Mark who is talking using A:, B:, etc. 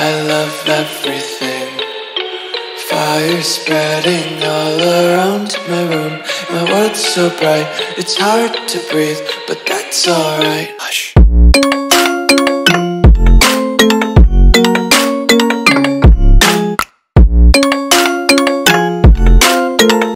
A: I love everything. Fire spreading all around my room. My world's so bright, it's hard to breathe, but that's alright.